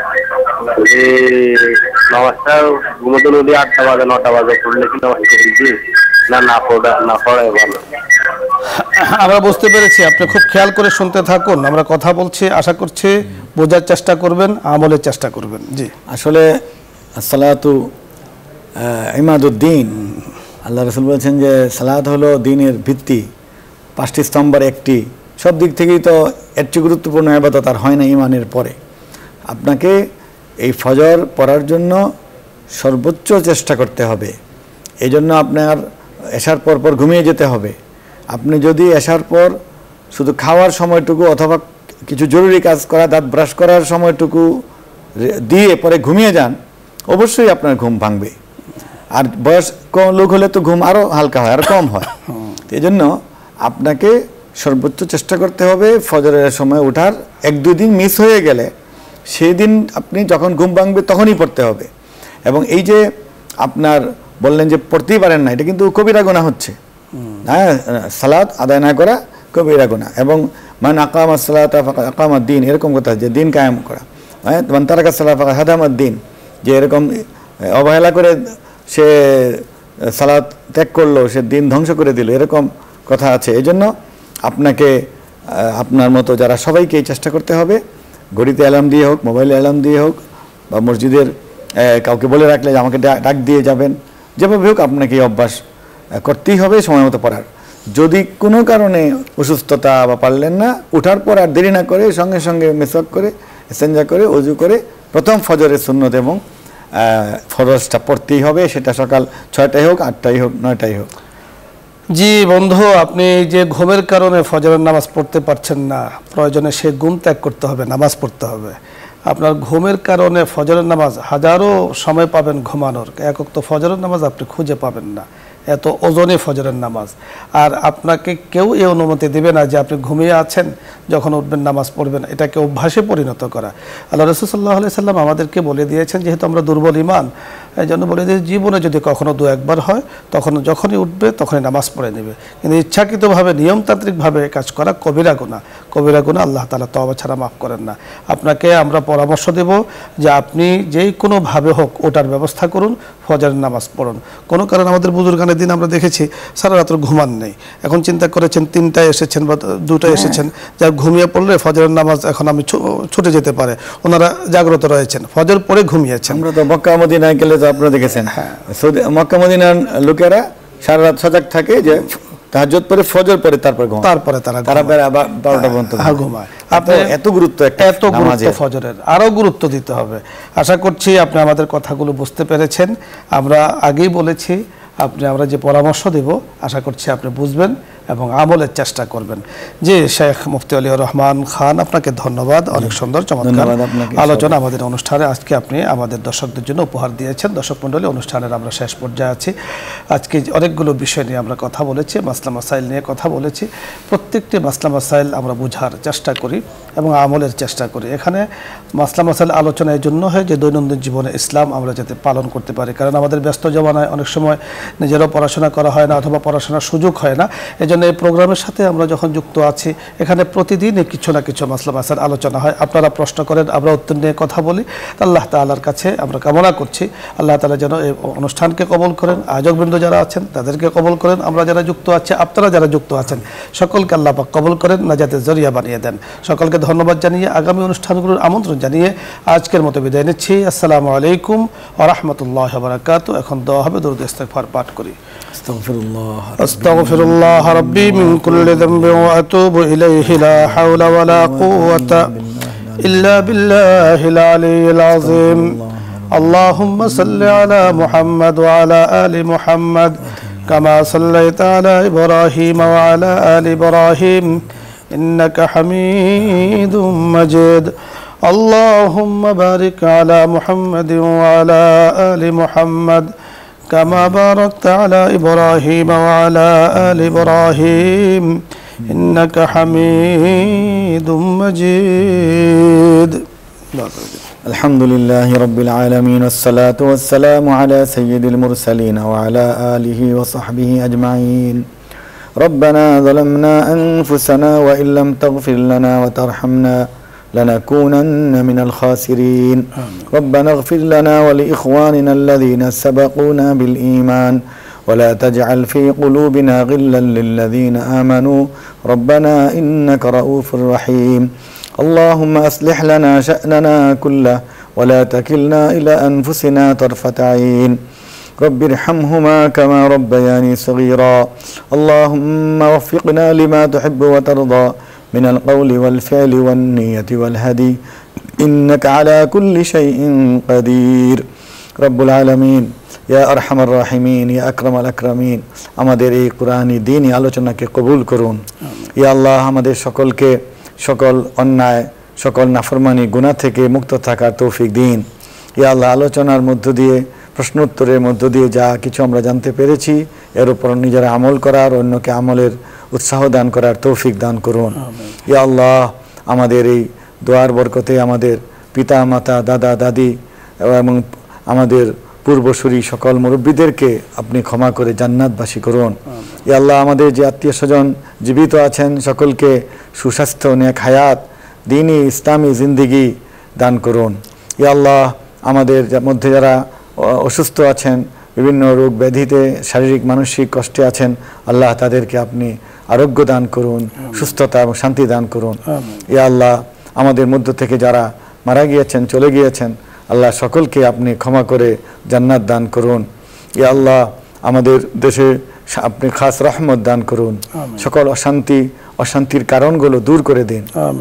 নামাজটা ঘুমোতে যদি আটটা বাজে নটা বাজে পড়লে কি নামাজ পড়ি না না পড়া না পড়াই ভালো? আমরা বুঝতে পেরেছি, আপনি খুব খেয়াল করে শুনতে থাকুন। আমরা কথা বলছি, আশা করছি বোঝার চেষ্টা করবেন, আমলের চেষ্টা করবেন। জি, আসলে সালাতু ইমাদুদ্দিন, আল্লাহ রাসূল বলেছেন যে সালাত হলো দ্বীনের ভিত্তি, পাঁচটি স্তম্ভের একটি। সব দিক থেকেই তো এর চেয়ে গুরুত্বপূর্ণ ইবাদত আর হয় না ইমানের পরে। আপনাকে এই ফজর পড়ার জন্য সর্বোচ্চ চেষ্টা করতে হবে। এই জন্য আপনার এশার পর পর ঘুমিয়ে যেতে হবে। আপনি যদি এশার পর শুধু খাওয়ার সময়টুকু অথবা কিছু জরুরি কাজ করা, দাঁত ব্রাশ করার সময়টুকু দিয়ে পরে ঘুমিয়ে যান, অবশ্যই আপনার ঘুম ভাঙবে। আর বয়স্ক লোক হলে তো ঘুম আরও হালকা হয়, আরও কম হয়। এই জন্য আপনাকে সর্বোচ্চ চেষ্টা করতে হবে ফজরের সময় ওঠার। এক দুই দিন মিস হয়ে গেলে সেই দিন আপনি যখন ঘুম ভাঙবে তখনই পড়তে হবে। এবং এই যে আপনার বললেন যে পড়তেই পারেন না, এটা কিন্তু কবিরা গুনাহ হচ্ছে। হ্যাঁ, সালাত আদায় না করা কবিরা গুনাহ। এবং মান আকামাস সালাতা ফাকাদ আকামাদ দ্বীন, এরকম কথা, যে দিন কায়েম করা। হ্যাঁ, মান তারাকাস সালাতা ফাকাদ হাদামাদ দ্বীন, যে এরকম অবহেলা করে সে সালাত ত্যাগ করলো, সে দিন ধ্বংস করে দিল, এরকম কথা আছে। এই জন্য আপনাকে আপনার মতো যারা সবাইকে চেষ্টা করতে হবে, ঘড়িতে অ্যালার্ম দিয়ে হোক, মোবাইলে অ্যালার্ম দিয়ে হোক, বা মসজিদের কাউকে বলে রাখলে যে আমাকে ডাক দিয়ে যাবেন, যেভাবে হোক আপনাকে এই অভ্যাস করতেই হবে সময় মতো পড়ার। যদি কোনো কারণে অসুস্থতা বা পারলেন না, ওঠার পর আর দেরি না করে সঙ্গে সঙ্গে মেসওয়াক করে ইস্তেঞ্জা করে ওযু করে প্রথম ফজরের সুন্নত এবং ফরজটা পড়তেই হবে, সেটা সকাল ছয়টায় হোক, আটটায় হোক, নয়টায় হোক। জি বন্ধু, আপনি যে ঘুমের কারণে ফজরের নামাজ পড়তে পারছেন না, প্রয়োজনে সে ঘুম ত্যাগ করতে হবে, নামাজ পড়তে হবে। আপনার ঘুমের কারণে ফজরের নামাজ হাজারো সময় পাবেন ঘুমানোর, এক ওয়াক্ত ফজরের নামাজ আপনি খুঁজে পাবেন না, এত ওজনে ফজরের নামাজ। আর আপনাকে কেউ এই অনুমতি দেবে না যে আপনি ঘুমিয়ে আছেন, যখন উঠবেন নামাজ পড়বেন, এটাকে অভ্যাসে পরিণত করা। আল্লাহ রাসূল সাল্লাল্লাহু আলাইহি সাল্লাম আমাদেরকে বলে দিয়েছেন, যেহেতু আমরা দুর্বল ঈমান, এই জন্য বলে দিয়ে জীবনে যদি কখনো দু একবার হয়, তখন যখনই উঠবে তখনই নামাজ পড়ে নেবে। কিন্তু ইচ্ছাকৃতভাবে নিয়মতান্ত্রিকভাবে কাজ করা কবিরা গুনাহ। কবিরা গুনাহ আল্লাহ তাআলা তওবা ছাড়া মাফ করেন না। আপনাকে আমরা পরামর্শ দেব যে আপনি যেই কোনোভাবে হোক ওটার ব্যবস্থা করুন, ফজরের নামাজ পড়ুন। কোনো কারণে আমাদের বুজুর্গানের দিন আমরা দেখেছি সারা রাত্র ঘুমান নেই, এখন চিন্তা করেছেন তিনটায় এসেছেন বা দুটায় এসেছেন, যা ঘুমিয়ে পড়লে ফজরের নামাজ এখন আমি ছুটে যেতে পারে, ওনারা জাগ্রত রয়েছেন, ফজর পরে ঘুমিয়েছেন। আমরা তো মক্কা মদিনায় গেলে তো আপনারা দেখেছেন, হ্যাঁ, মক্কা মদিনার লোকেরা সারা রাত সজাগ থাকে যে তাহাজ্জুদ পরে ফজর পরে তারপর ঘুমায়, তারপরে তারা তারা আবার বারোটা পর্যন্ত ঘুমায়। আপনি এত গুরুত্ব, এত গুরুত্ব ফজরের, আরো গুরুত্ব দিতে হবে। আশা করছি আপনি আমাদের কথাগুলো বুঝতে পেরেছেন। আমরা আগেই বলেছি, আপনি আমরা যে পরামর্শ দেব আশা করছি আপনি বুঝবেন এবং আমলের চেষ্টা করবেন। জি শেখ মুফতি আলিউর রহমান খান, আপনাকে ধন্যবাদ, অনেক সুন্দর চমৎকার আলোচনা আমাদের অনুষ্ঠানে আজকে আপনি আমাদের দর্শকদের জন্য উপহার দিয়েছেন। দর্শক মণ্ডলী, অনুষ্ঠানের আমরা শেষ পর্যায়ে আছি। আজকে অনেকগুলো বিষয় নিয়ে আমরা কথা বলেছি, মাসলা মাসাইল নিয়ে কথা বলেছি। প্রত্যেকটি মাসলা মাসাইল আমরা বোঝার চেষ্টা করি এবং আমলের চেষ্টা করি। এখানে মাসলা মাসাইল আলোচনা এই জন্য হয় যে দৈনন্দিন জীবনে ইসলাম আমরা যাতে পালন করতে পারি, কারণ আমাদের ব্যস্ত জমানায় অনেক সময় নিজেরাও পড়াশোনা করা হয় না অথবা পড়াশোনার সুযোগ হয় না। এই জন্য এই প্রোগ্রামের সাথে আমরা যখন যুক্ত আছি, এখানে প্রতিদিনই কিছু না কিছু মাসলা মাসাইল আলোচনা হয়। আপনারা প্রশ্ন করেন, আমরা উত্তর নিয়ে কথা বলি। আল্লাহ তাআলার কাছে আমরা কামনা করছি আল্লাহ তাআলা যেন এই অনুষ্ঠানকে কবুল করেন, আয়োজকবৃন্দ যারা আছেন তাদেরকে কবুল করেন, আমরা যারা যুক্ত আছি, আপনারা যারা যুক্ত আছেন, সকলকে আল্লাহ পাক কবুল করেন, নাজাতের জরিয়া বানিয়ে দেন। সকলকে ধন্যবাদ জানিয়ে আগামী অনুষ্ঠানগুলোর আমন্ত্রণ জানিয়ে আজকের মতো বিদায় নিচ্ছি। আসসালামু আলাইকুম ওয়া রাহমাতুল্লাহি ওয়া বারাকাতুহু। এখন দোয়া হবে, দরুদ ইস্তিগফার পাঠ করি। আস্তাগফিরুল্লাহ আস্তাগফিরুল্লাহ রাব্বি মিন কুল্লি যামবিন ওয়া আতুবু ইলাইহি লা হাওলা ওয়া লা কুওয়াতা ইল্লা বিল্লাহিল আলিয়্যিল আযীম। اللهم صل على محمد وعلى آل محمد كما صليت على إبراهيم وعلى آل إبراهيم إنك حميد مجيد. اللهم بارك على محمد وعلى آل محمد كما باركت على إبراهيم وعلى آل إبراهيم إنك حميد مجيد. الحمد لله رب العالمين، والصلاة والسلام على سيد المرسلين وعلى آله وصحبه أجمعين. ربنا ظلمنا أنفسنا وإن لم تغفر لنا وترحمنا لنكونن من الخاسرين. ربنا اغفر لنا ولإخواننا الذين سبقونا بالإيمان ولا تجعل في قلوبنا غلا للذين آمنوا ربنا إنك رؤوف رحيم. اللهم أصلح لنا شأننا كله ولا تكلنا إلى أنفسنا طرفة عين. رب ارحمهما كما ربياني صغيرا. اللهم وفقنا لما تحب وترضى من القول والفعل والنية والهدي إنك على كل شيء قدير. رب العالمين يا أرحم الراحمين يا أكرم الأكرمين আমাদের এই কোরআনী দ্বীনি আলোচনাকে কবুল করুন। ইয়া আল্লাহ, আমাদের সকলকে সকল অন্যায়, সকল নাফরমানি, গুনাহ থেকে মুক্ত থাকার তৌফিক দিন। ইয়া আল্লাহ, আলোচনার মধ্য দিয়ে, প্রশ্নোত্তরের মধ্য দিয়ে যা কিছু আমরা জানতে পেরেছি, এর উপর নিজেরা আমল করার, অন্যকে আমলের উৎসাহ দান করার তৌফিক দান করুন। ইয়া আল্লাহ, আমাদের এই দোয়ার বরকতে আমাদের পিতা মাতা, দাদা দাদি এবং আমাদের পূর্বসূরি সকল মুরব্বীদেরকে আপনি ক্ষমা করে জান্নাতবাসী করুন। ইয়া আল্লাহ আমাদের যে আত্মীয় স্বজন জীবিত আছেন সকলকে সুস্বাস্থ্য, নেক হায়াত, দ্বীনি ইসলামী জিন্দিগি দান করুন। ইয়া আল্লাহ আমাদের মধ্যে যারা অসুস্থ আছেন, বিভিন্ন রোগ ব্যাধিতে শারীরিক মানসিক কষ্টে আছেন, আল্লাহ তাদেরকে আপনি আরোগ্য দান করুন, সুস্থতা এবং শান্তি দান করুন। ইয়া আল্লাহ আমাদের মধ্য থেকে যারা মারা গিয়েছেন, চলে গিয়েছেন, আল্লাহ সকলকে আপনি ক্ষমা করে জান্নাত দান করুন। ইয়া আল্লাহ আমাদের দেশে আপনি খাস রহমত দান করুন। সকল অশান্তি অশান্তির কারণগুলো দূর করে দিন।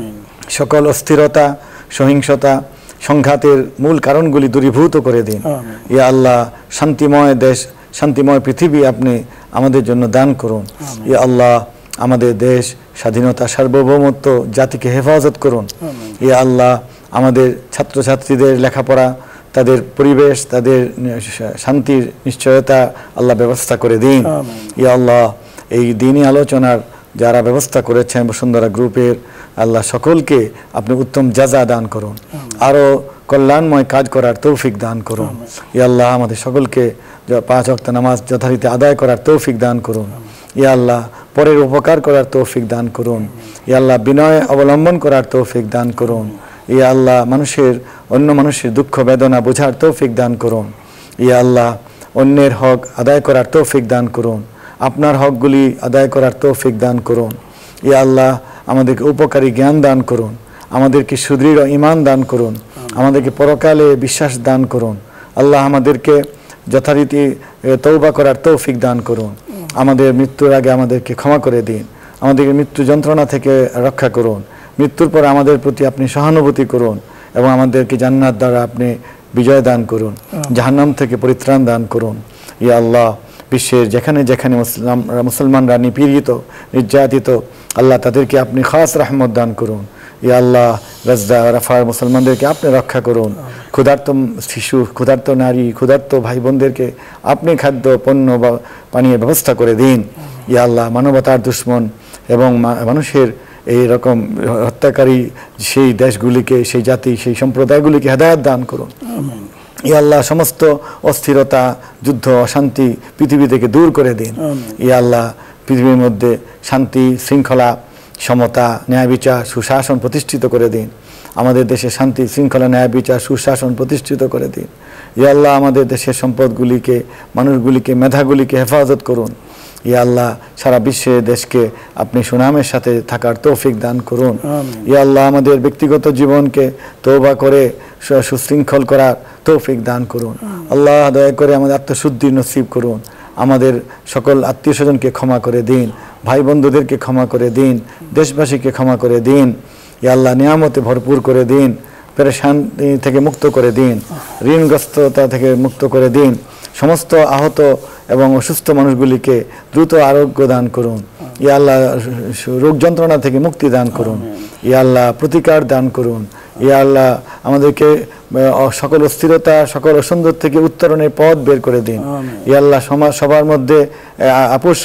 সকল অস্থিরতা, সহিংসতা, সংঘাতের মূল কারণগুলি দূরীভূত করে দিন। ইয়া আল্লাহ শান্তিময় দেশ, শান্তিময় পৃথিবী আপনি আমাদের জন্য দান করুন। ইয়া আল্লাহ আমাদের দেশ স্বাধীনতা, সার্বভৌমত্ব, জাতিকে হেফাজত করুন। ইয়া আল্লাহ আমাদের ছাত্রছাত্রীদের লেখাপড়া, তাদের পরিবেশ, তাদের শান্তির নিশ্চয়তা আল্লাহ ব্যবস্থা করে দিন। ইয়া আল্লাহ এই দিনই আলোচনার যারা ব্যবস্থা করেছেন বসুন্ধরা গ্রুপের, আল্লাহ সকলকে আপনি উত্তম জাযা দান করুন, আরও কল্যাণময় কাজ করার তৌফিক দান করুন। ইয়া আল্লাহ আমাদের সকলকে পাঁচ ওয়াক্ত নামাজ যথারীতি আদায় করার তৌফিক দান করুন। ইয়া আল্লাহ পরের উপকার করার তৌফিক দান করুন। ইয়া আল্লাহ বিনয় অবলম্বন করার তৌফিক দান করুন। ইয়া আল্লাহ মানুষের অন্য মানুষের দুঃখ বেদনা বোঝার তৌফিক দান করুন। ইয়া আল্লাহ অন্যের হক আদায় করার তৌফিক দান করুন, আপনার হকগুলি আদায় করার তৌফিক দান করুন। ইয়া আল্লাহ আমাদেরকে উপকারী জ্ঞান দান করুন, আমাদেরকে সুদৃঢ় ঈমান দান করুন, আমাদেরকে পরকালে বিশ্বাস দান করুন। আল্লাহ আমাদেরকে যথারীতি তওবা করার তৌফিক দান করুন। আমাদের মৃত্যুর আগে আমাদেরকে ক্ষমা করে দিন, আমাদেরকে মৃত্যু যন্ত্রণা থেকে রক্ষা করুন। মৃত্যুর পর আমাদের প্রতি আপনি সহানুভূতি করুন এবং আমাদেরকে জান্নাত দ্বারা আপনি বিজয় দান করুন, জাহান্নাম থেকে পরিত্রাণ দান করুন। ইয়া আল্লাহ বিশ্বের যেখানে যেখানে মুসলিম মুসলমানরা নিপীড়িত, নির্যাতিত, আল্লাহ তাদেরকে আপনি খাস রহমত দান করুন। ইয়া আল্লাহ গাজা, রাফার মুসলমানদেরকে আপনি রক্ষা করুন। ক্ষুধার্ত শিশু, ক্ষুধার্ত নারী, ক্ষুধার্ত ভাই বোনদেরকে আপনি খাদ্য, পণ্য বা পানীয় ব্যবস্থা করে দিন। ইয়া আল্লাহ মানবতার দুশ্মন এবং মানুষের এই রকম হত্যাকারী সেই দেশগুলিকে, সেই জাতি, সেই সম্প্রদায়গুলিকে হেদায়েত দান করুন। ইয়া আল্লাহ সমস্ত অস্থিরতা, যুদ্ধ, অশান্তি পৃথিবী থেকে দূর করে দিন। ইয়া আল্লাহ পৃথিবীর মধ্যে শান্তি, শৃঙ্খলা, সমতা, ন্যায় বিচার, সুশাসন প্রতিষ্ঠিত করে দিন। আমাদের দেশে শান্তি, শৃঙ্খলা, ন্যায় বিচার, সুশাসন প্রতিষ্ঠিত করে দিন। ইয়া আল্লাহ আমাদের দেশের সম্পদগুলিকে, মানুষগুলিকে, মেধাগুলিকে হেফাজত করুন। ইয়া আল্লাহ সারা বিশ্বের দেশকে আপনি সুনামের সাথে থাকার তৌফিক দান করুন। ইয়া আল্লাহ আমাদের ব্যক্তিগত জীবনকে তওবা করে সুশৃঙ্খল করার তৌফিক দান করুন। আল্লাহ দয়া করে আমাদের আত্মশুদ্ধি নসিব করুন। আমাদের সকল আত্মীয় স্বজনকে ক্ষমা করে দিন, ভাই বন্ধুদেরকে ক্ষমা করে দিন, দেশবাসীকে ক্ষমা করে দিন। ইয়া আল্লাহ নিয়ামতে ভরপুর করে দিন, পেরেশানি থেকে মুক্ত করে দিন, ঋণগ্রস্ততা থেকে মুক্ত করে দিন। সমস্ত আহত এবং অসুস্থ মানুষগুলিকে দ্রুত আরোগ্য দান করুন। ইয়া আল্লাহ রোগ যন্ত্রণা থেকে মুক্তি দান করুন। ইয়া আল্লাহ প্রতিকার দান করুন। ইয়া আল্লাহ আমাদেরকে সকল অস্থিরতা, সকল অসুন্দর থেকে উত্তরণের পথ বের করে দিন। ইয়া আল্লাহ সমাজ সবার মধ্যে আপোষ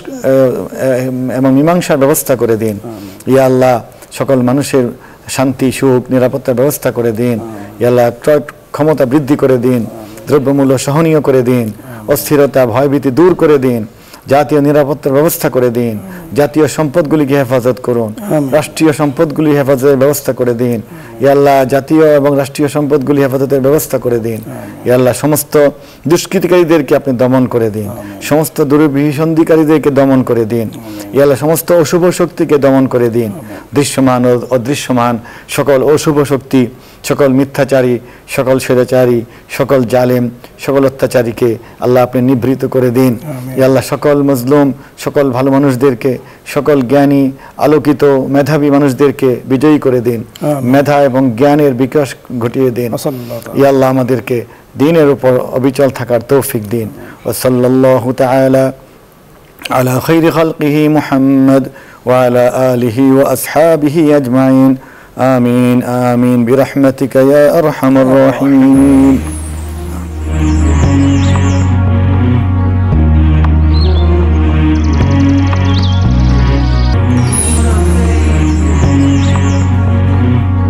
এবং মীমাংসার ব্যবস্থা করে দিন। ইয়া আল্লাহ সকল মানুষের শান্তি, সুখ, নিরাপত্তার ব্যবস্থা করে দিন। ইয়া আল্লাহ ক্রয় ক্ষমতা বৃদ্ধি করে দিন, দ্রব্যমূল্য সহনীয় করে দিন, অস্থিরতা, ভয়ভীতি দূর করে দিন, জাতীয় নিরাপত্তার ব্যবস্থা করে দিন, জাতীয় সম্পদগুলিকে হেফাজত করুন, রাষ্ট্রীয় সম্পদগুলি হেফাজতের ব্যবস্থা করে দিন। ইয়া আল্লাহ জাতীয় এবং রাষ্ট্রীয় সম্পদগুলি হেফাজতের ব্যবস্থা করে দিন। ইয়া আল্লাহ সমস্ত দুষ্কৃতিকারীদেরকে আপনি দমন করে দিন, সমস্ত দুর্বিসন্ধিকারীদেরকে দমন করে দিন। ইয়া আল্লাহ সমস্ত অশুভ শক্তিকে দমন করে দিন। দৃশ্যমান ও অদৃশ্যমান সকল অশুভ শক্তি, সকল মিথ্যাচারী, সকল স্বৈরাচারী, সকল জালেম, সকল অত্যাচারীকে আল্লাহ আপনি নিবৃত করে দিন। ইয়া আল্লাহ সকল মজলুম, সকল ভালো মানুষদেরকে, সকল জ্ঞানী, আলোকিত, মেধাবী মানুষদেরকে বিজয়ী করে দিন, মেধা এবং জ্ঞানের বিকাশ ঘটিয়ে দিন। ইয়া আল্লাহ আমাদেরকে দ্বীনের উপর অবিচল থাকার তৌফিক দিন। ওয়া সাল্লাল্লাহু তাআলা আলা খায়রি খালকিহি মুহাম্মদ ওয়া আলা আলিহি ওয়া আসহাবিহি আজমাইন। آمين آمين برحمتك يا أرحم الراحمين.